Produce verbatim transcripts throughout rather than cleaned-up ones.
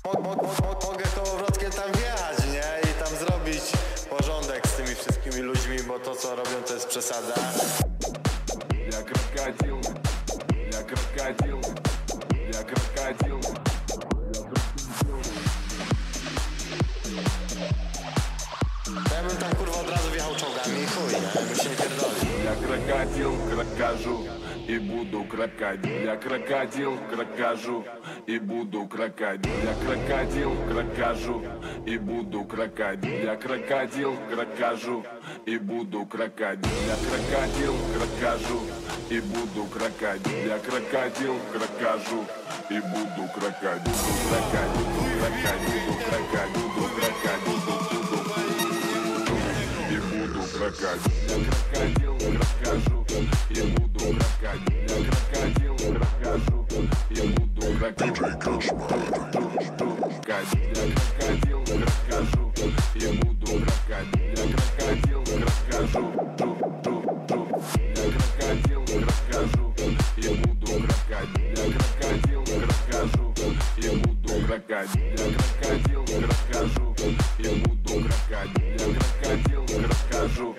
Mogę kołowrotkiem tam wjechać, nie? I tam zrobić porządek z tymi wszystkimi ludźmi, bo to co robią to jest przesada. Я крокодил, я крокодил, я крокодил. Ja bym tam kurwa od razu wjechał czołgami i chuj, nie? Bym się nie pierdoli. Я крокодил, крокожу и буду крокодил. Я крокодил, крокожу и буду крокодил. Я крокодил, крокожу и буду крокодил. Я крокодил, крокожу и буду крокодил. Я крокодил, крокожу и буду крокодил. Я крокодил, крокожу и буду крокодил. Крокодил, крокодил, крокодил, крокодил, и буду крокодил. Я крокодил, крокожу и буду крокодил. Я крокодил, крокожу и буду крокодил. Я крокодил, крокожу и буду крокодил. Я крокодил, крокожу. Я крокодил, крокожу и буду крокодил. Я крокодил, крокожу и буду крокодил. Я крокодил, крокожу и буду крокодил. Я крокодил, крокожу.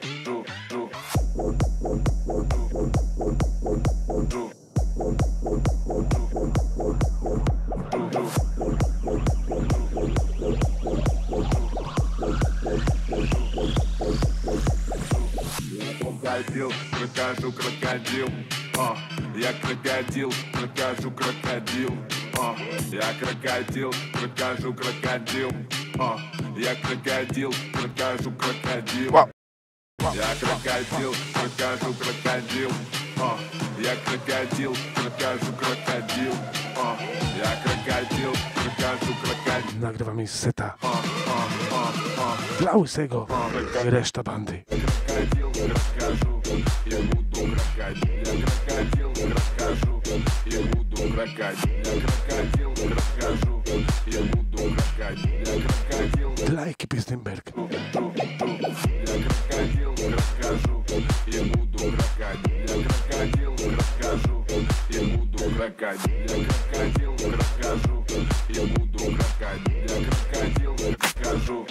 Крокодил, крокожу, крокодил. А, я крокодил, крокожу, крокодил. А, я крокодил, крокожу, крокодил. А, я крокодил, крокожу, крокодил. Я крокодил, крокожу, крокодил. А, я крокодил, крокожу, крокодил. А, я крокодил, крокожу, крокодил. Nagrywamy z seta dla Łysego i reszta bandy. Крокодил, крокожу и буду крокодил. Я крокодил, крокожу и буду крокодил. Я крокодил, крокожу и буду крокодил. Я крокодил. Dla ekipy Stymberg. Я крокодил, крокожу и буду крокодил. Я крокодил, крокожу и буду крокодил. Я крокодил, крокожу и буду крокодил. Я крокодил, крокожу.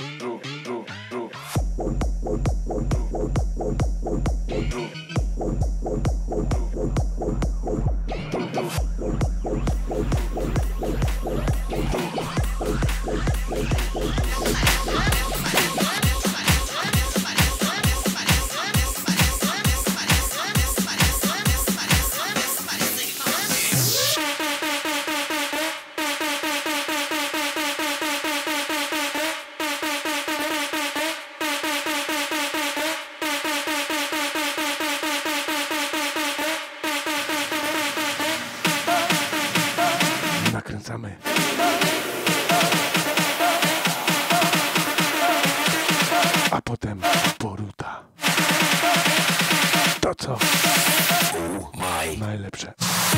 Nakręcamy. A potem poruta. To co? Najlepsze.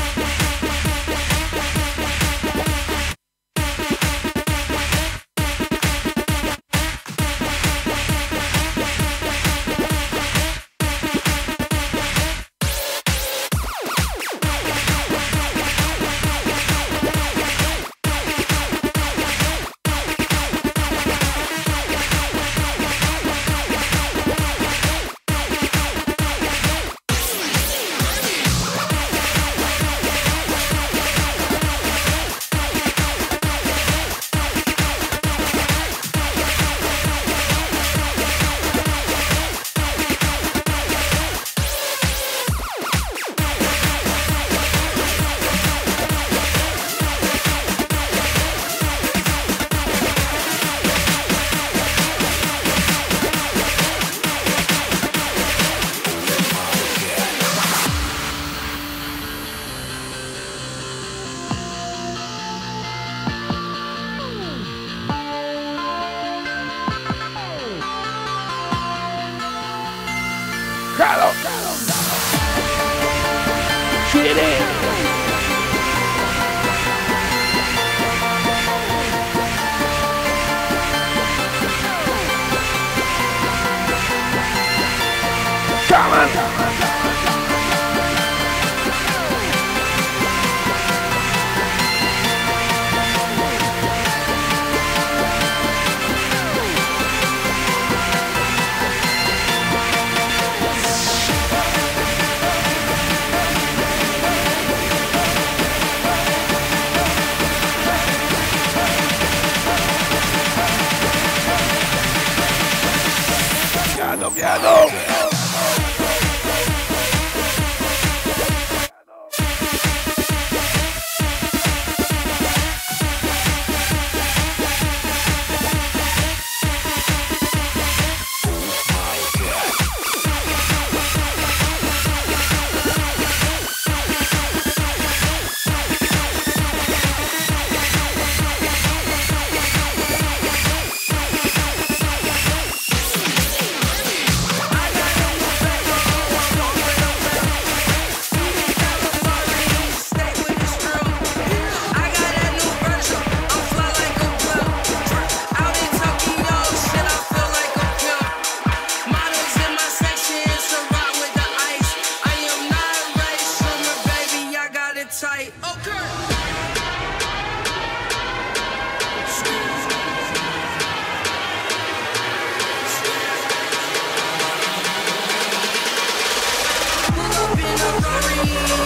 Halo! Shitty! Come on!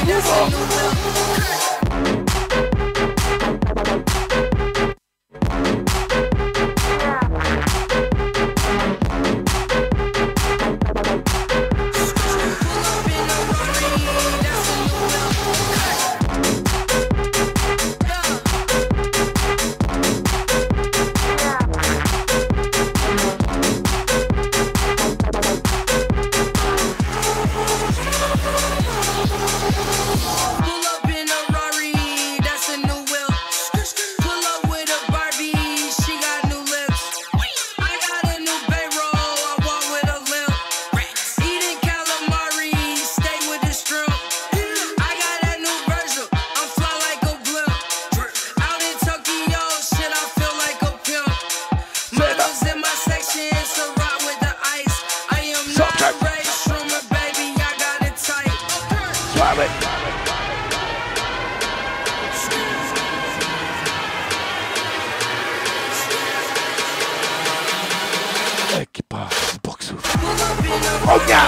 Ekipa z boksów. Ognia!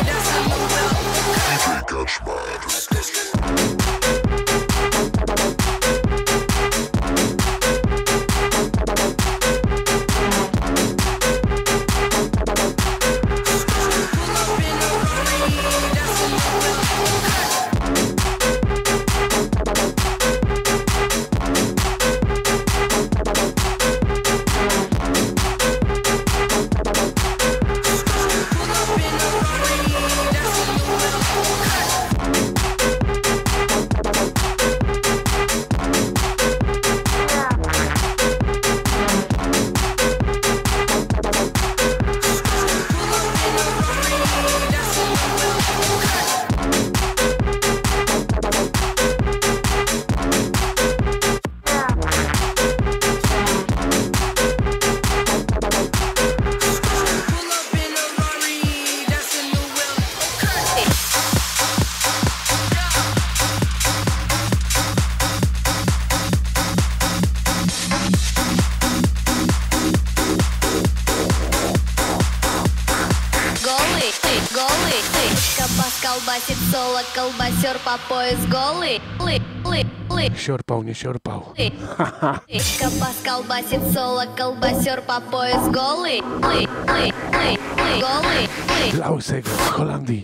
Колбасит соло, колбасер по пояс голый. Лы, лы, лы. Сёрпал, не сёрпал. Кабас колбасит соло, колбасер по пояс голый. Лы, лы, лы, лы. Голый. Klausek z Holandii.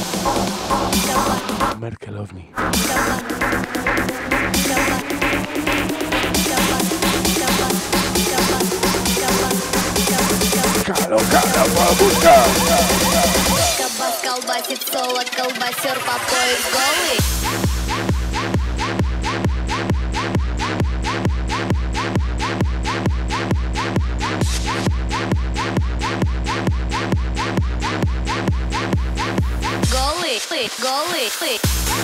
Merkelowni. Kalo, kalo, babuszka! Кабас колбасит соло, колбасер по пояс голый. Голый, ты, голый, ты.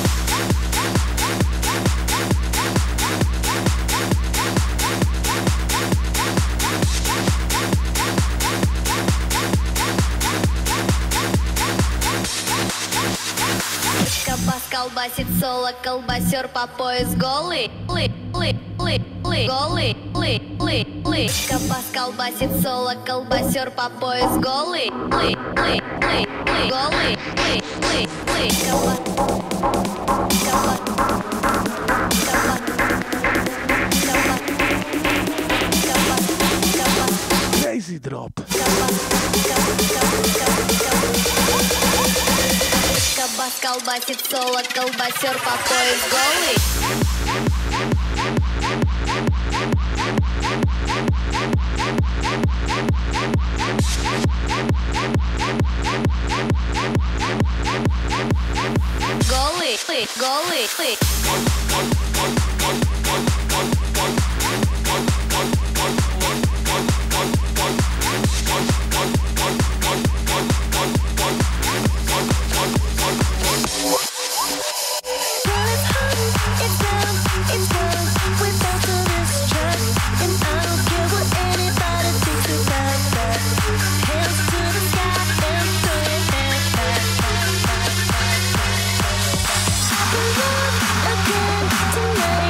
Кабас колбасит соло, колбасер по пояс голый. Лы, лы, лы, лы. Голый, лы, лы, лы. Кабас колбасит соло, колбасер по пояс голый. Лы, лы, лы, лы. Голый, лы, лы, лы. Кабас, кабас, кабас, кабас, кабас, кабас. Crazy drop. Кабас колбасит соло, колбасер по пояс голый. Голый, ты, голый, ты. Tonight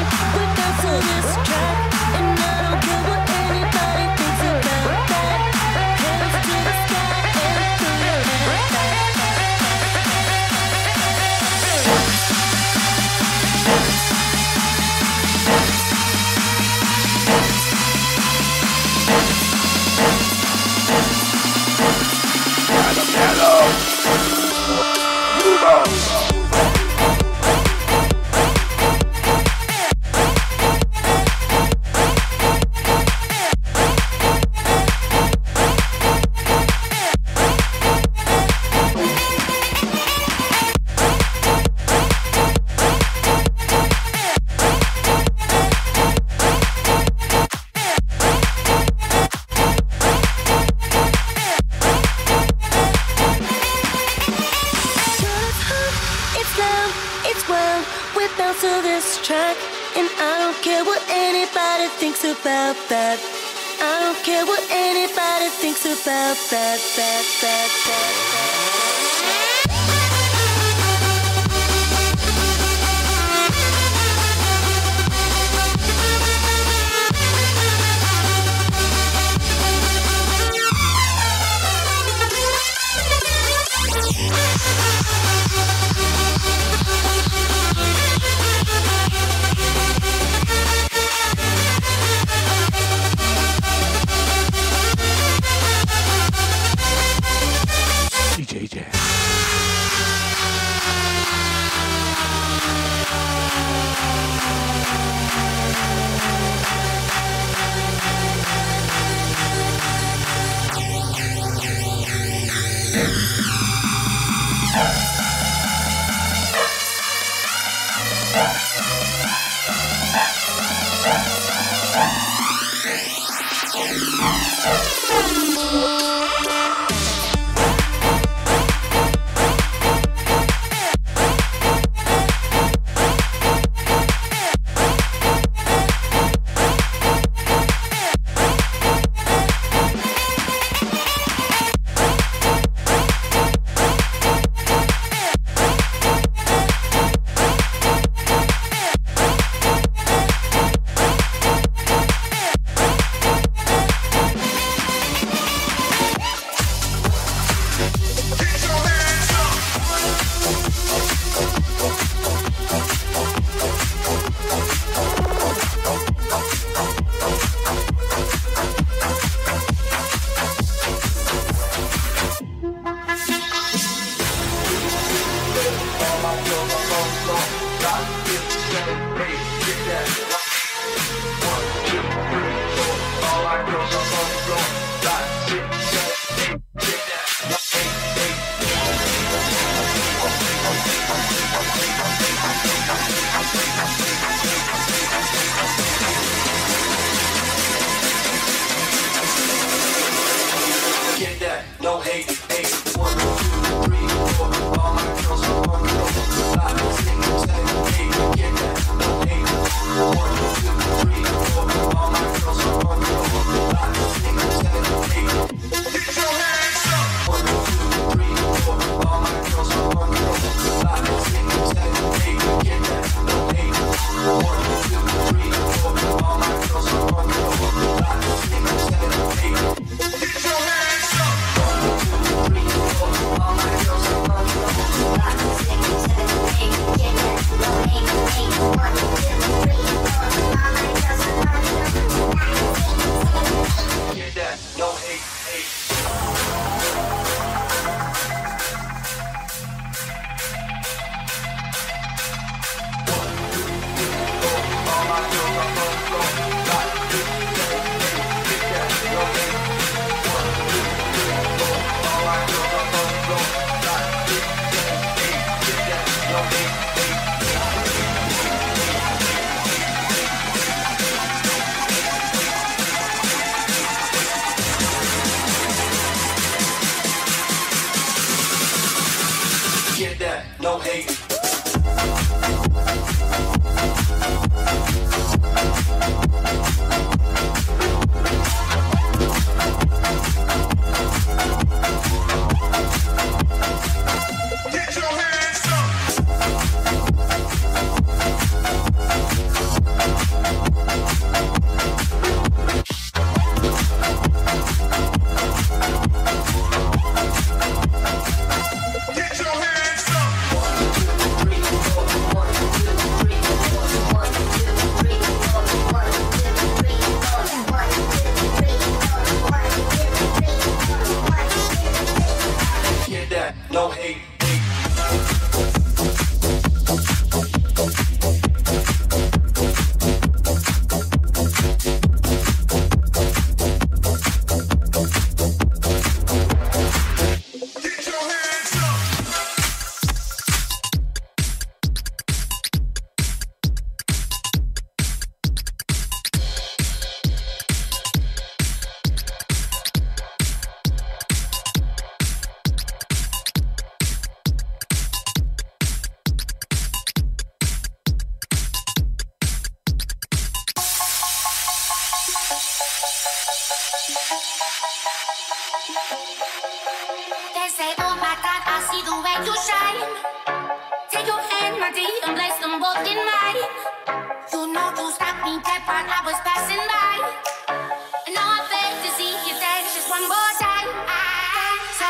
Get your hands up. They say, oh my God, I see the way you shine. Take your hand, my dear, and place them both in mine. You know you stopped me dead while I was passing by. And now I beg to see you dance just one more time. I, so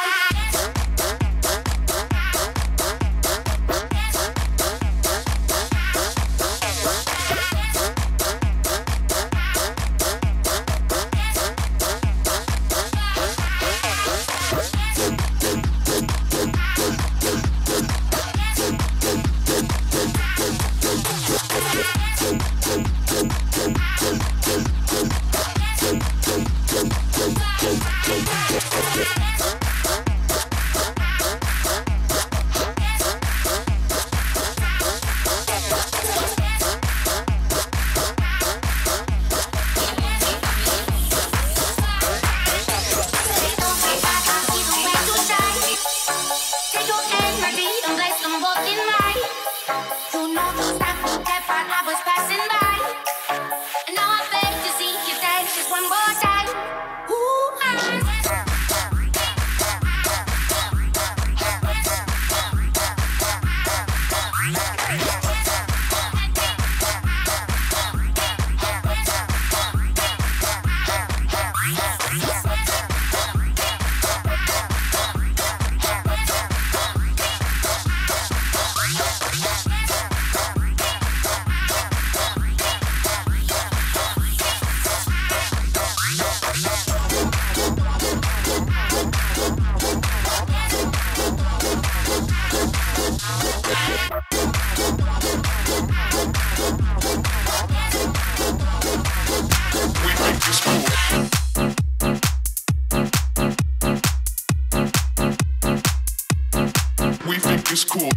it's cool.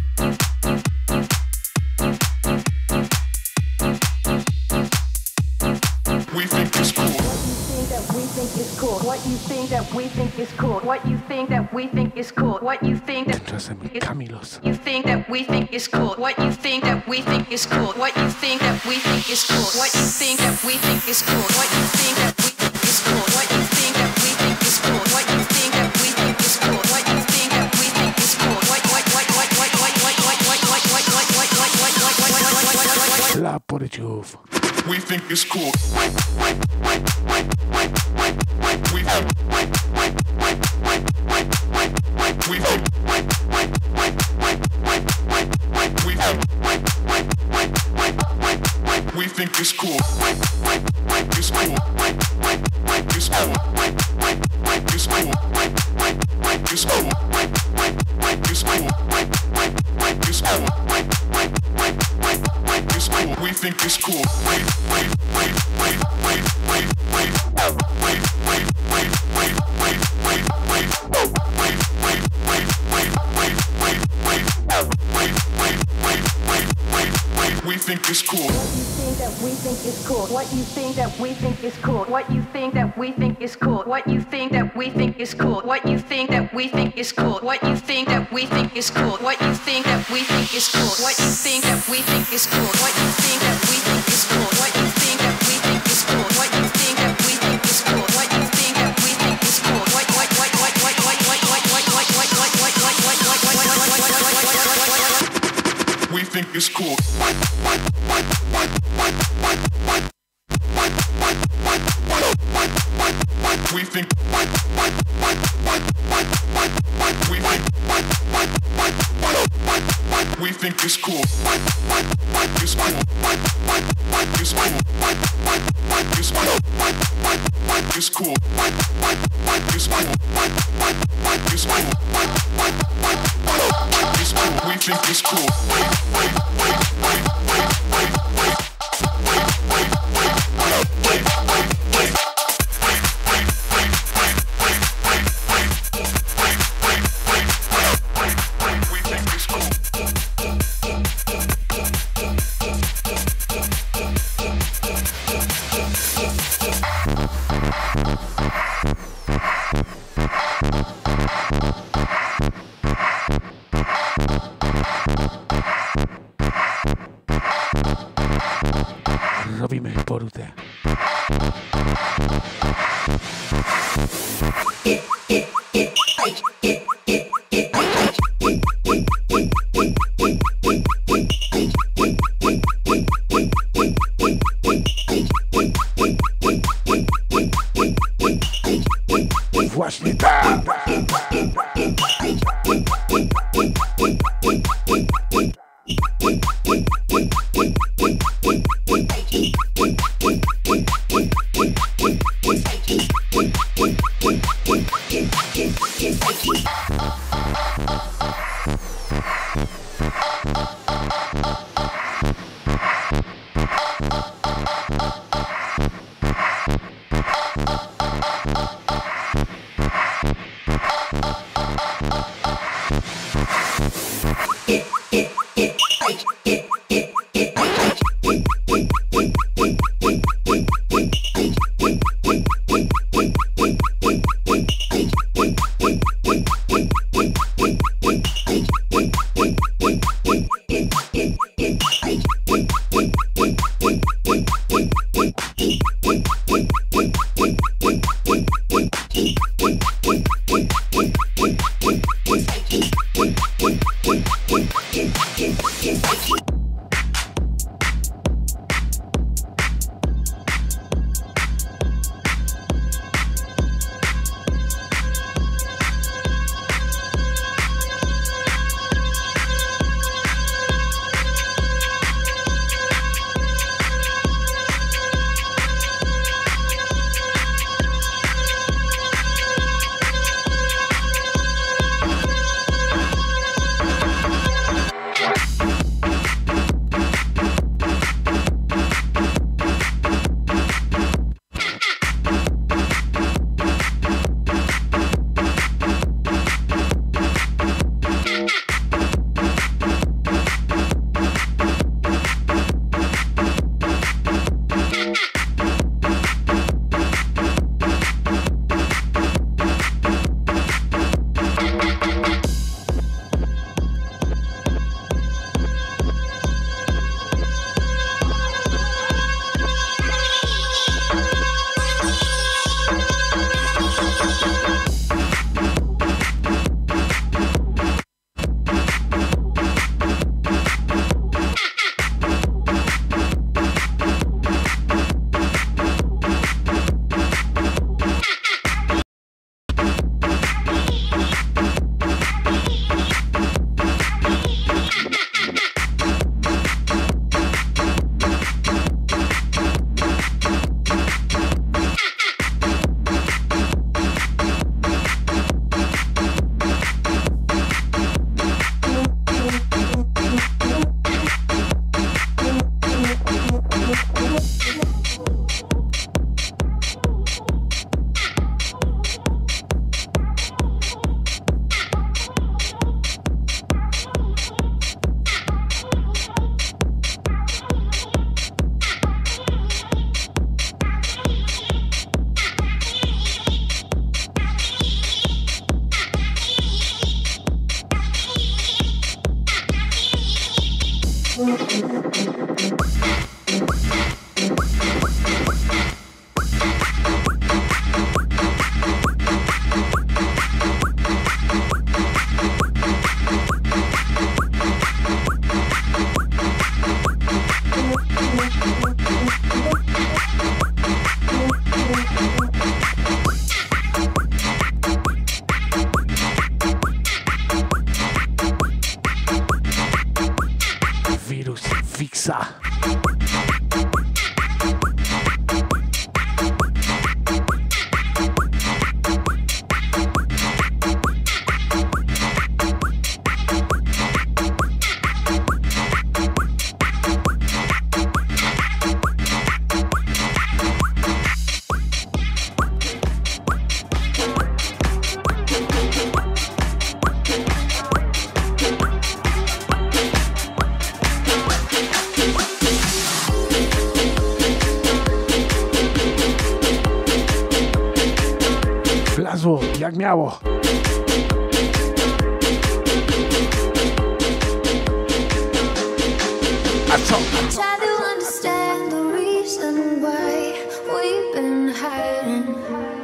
We think it's cool. What you think that we think is cool. What you think that we think is cool. What you think that Tymczasem Kamilos. you think that we think is cool. What you think that we think is cool. What you think that we think is cool. What you think that we think is cool. What you think that we think is cool. What you think that we think is cool. What you think that we think is cool. What you think that we think is cool. What what what what what what what what what what what what what what what La Poreciów. We think it's cool. We think. We think. We think. We think it's cool. It's cool. It's cool. It's cool. It's cool. It's cool. It's cool. It's cool. We think it's cool. We, we, we, we, we, we, we, we, we, we, we, we, we, we think it's cool. What you think that we think is cool. What you think that we think is cool. What you think that we think is cool. What you think that we think is cool. What you think that we think is cool. What you think that we think is cool. What you think that we think is cool. What you think that we think is cool. What you think that we think is cool. What you think that we think is cool. What you think that we think is cool. What what what what what what what what what what what what what what We think it's cool. We think. We think. We think it's cool. It's cool. It's cool. It's cool. It's cool. It's cool. It's cool. It's cool. We think it's cool. Robimy porutę. Właśnie tak. Jak miało. A co? Try to understand the reason why we've been hiding.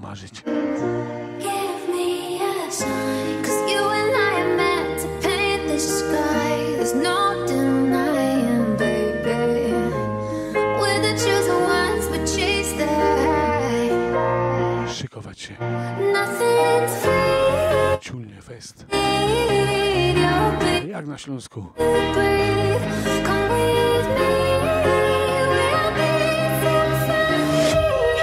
marzyć. Give me a sign, 'cause you and I are meant to paint the sky. There's no denying, baby. We're the chosen ones, but chase the high. Szykować się. Nothing's free. Ciulnie fest. You'll be Jak na Śląsku. breathe. Come with me. We'll be so free.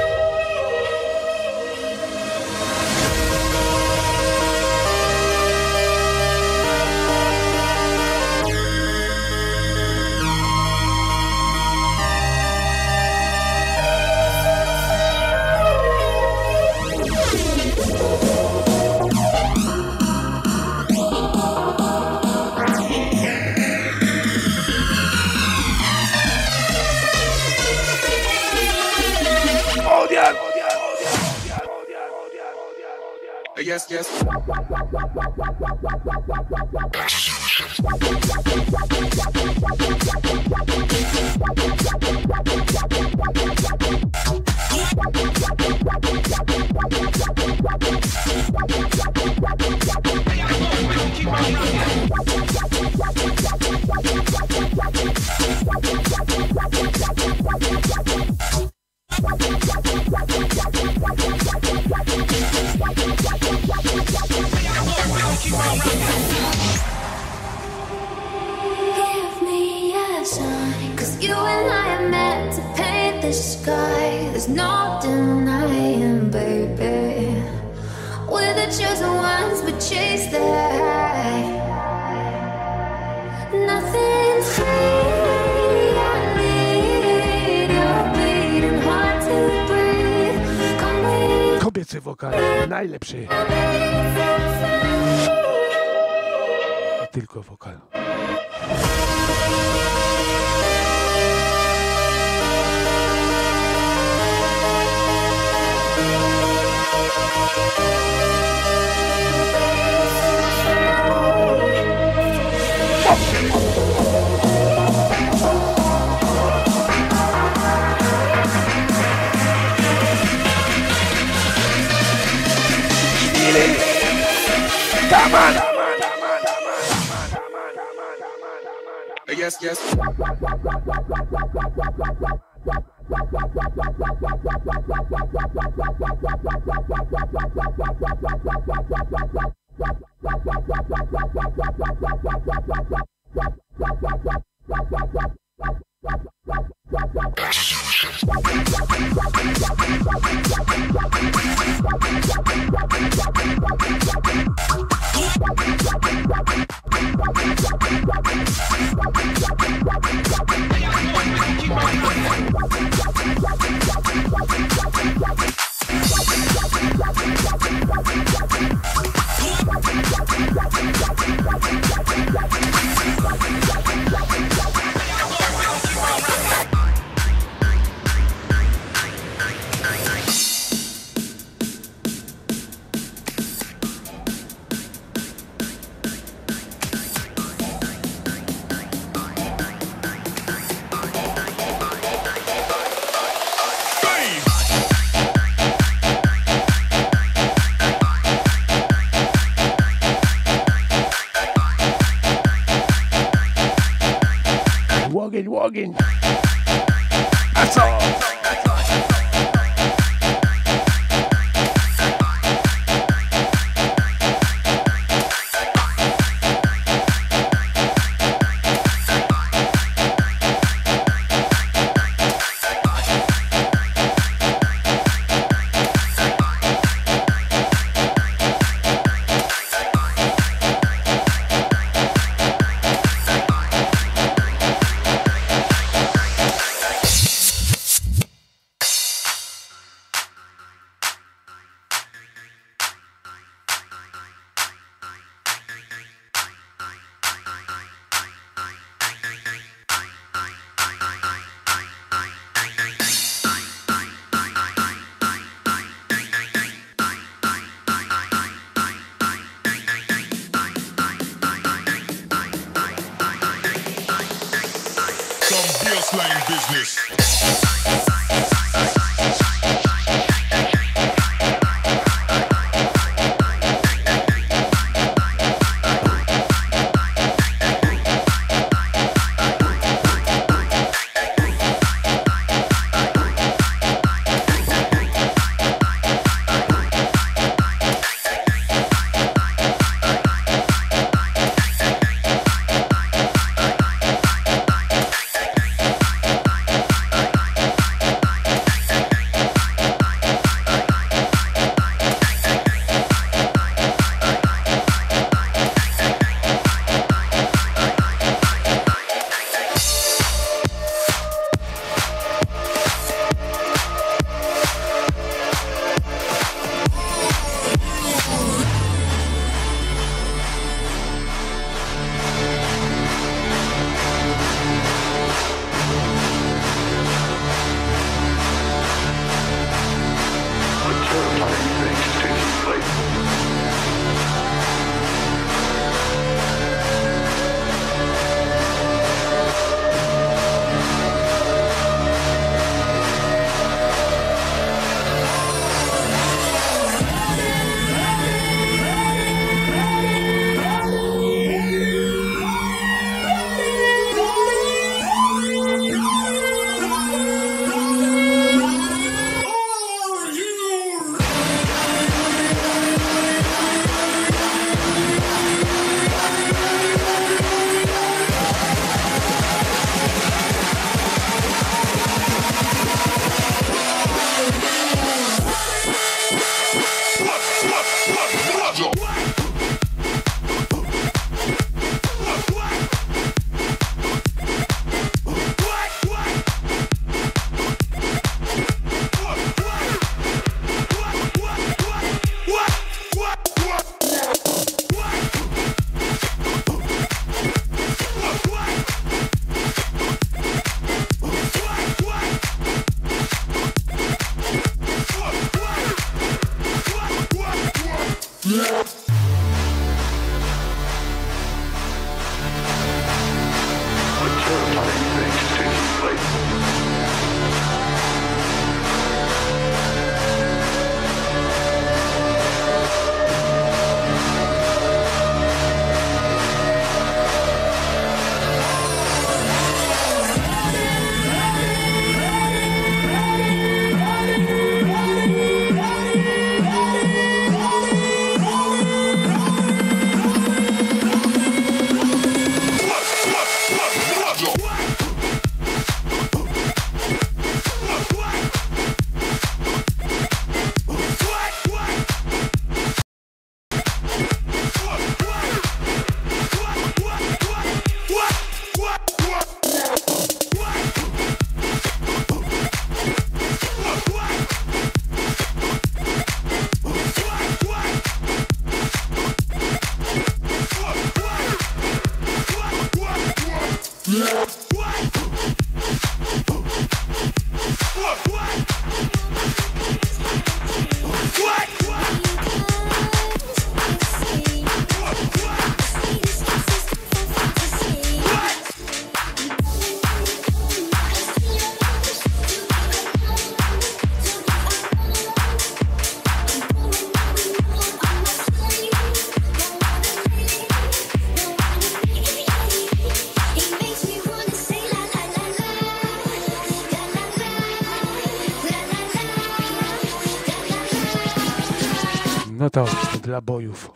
Yes, yes. Give me a sign, 'cause you and I are meant to paint the sky. There's no denying, baby. We're the chosen ones, but chase the high. Nothing's free. I need your beating heart to breathe. Come with Kobiecy wokal, najlepszy. Tylko wokal. Come on! Yes, yes. Ogień, ogień. A co? to dla bojów.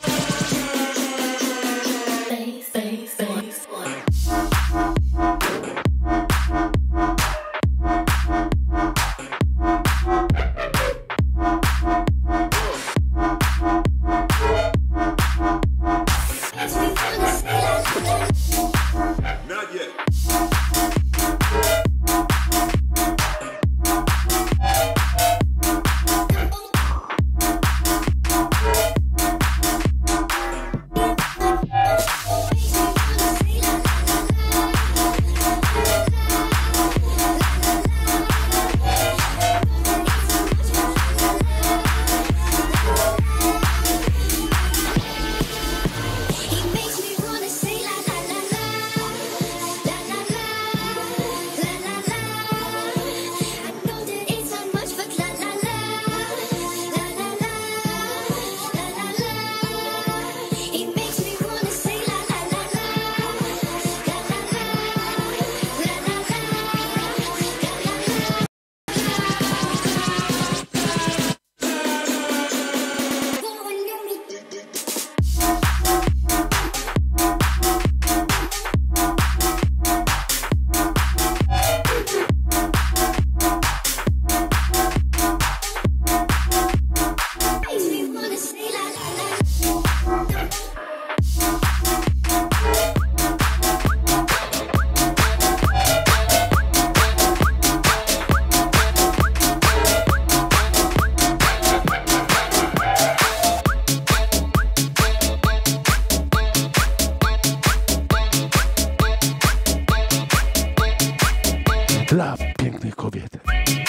Dla pięknych kobiet.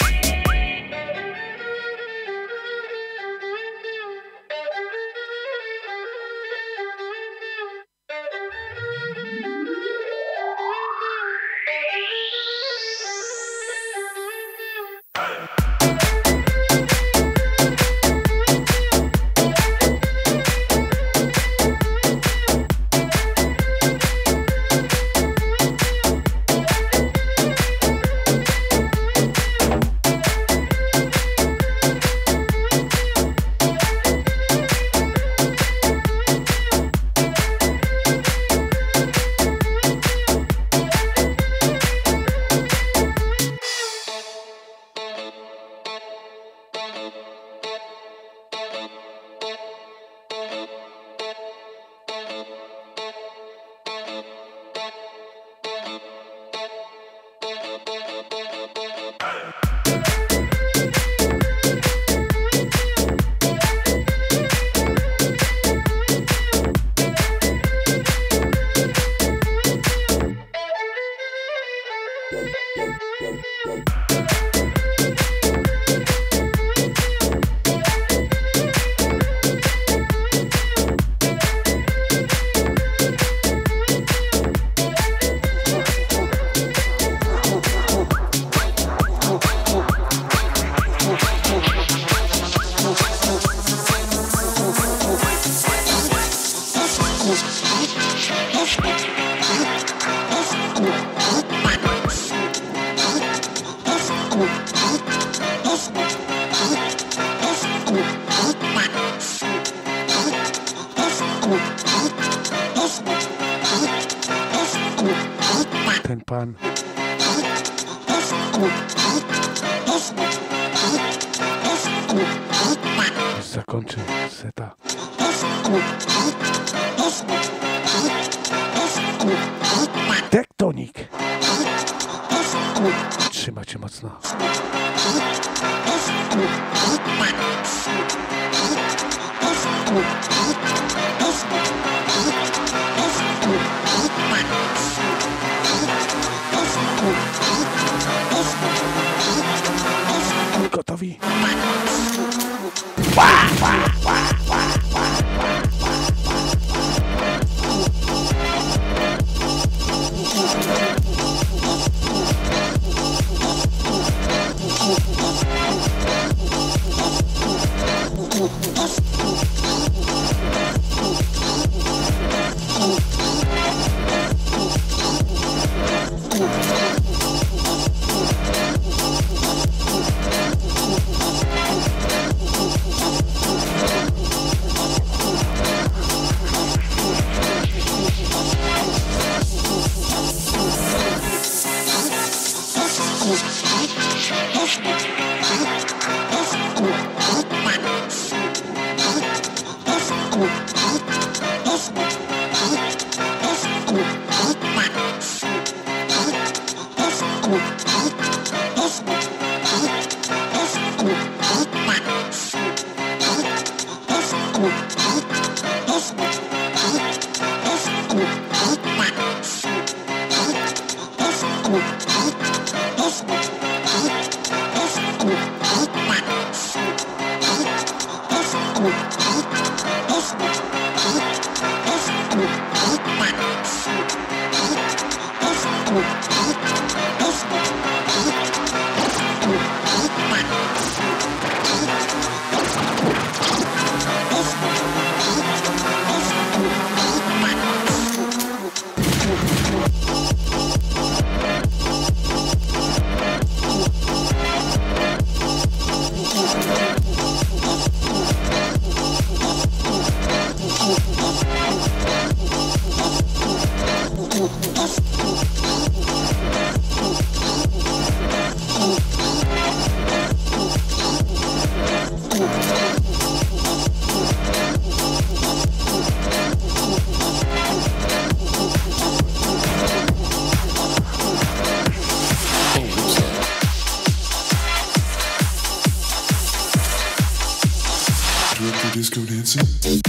Ten pan zakończył seta. Tektonik. Trzymajcie mocno. Gotowi? Disco dancing.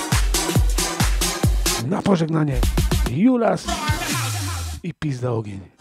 Pożegnanie Julas i pizda ogień.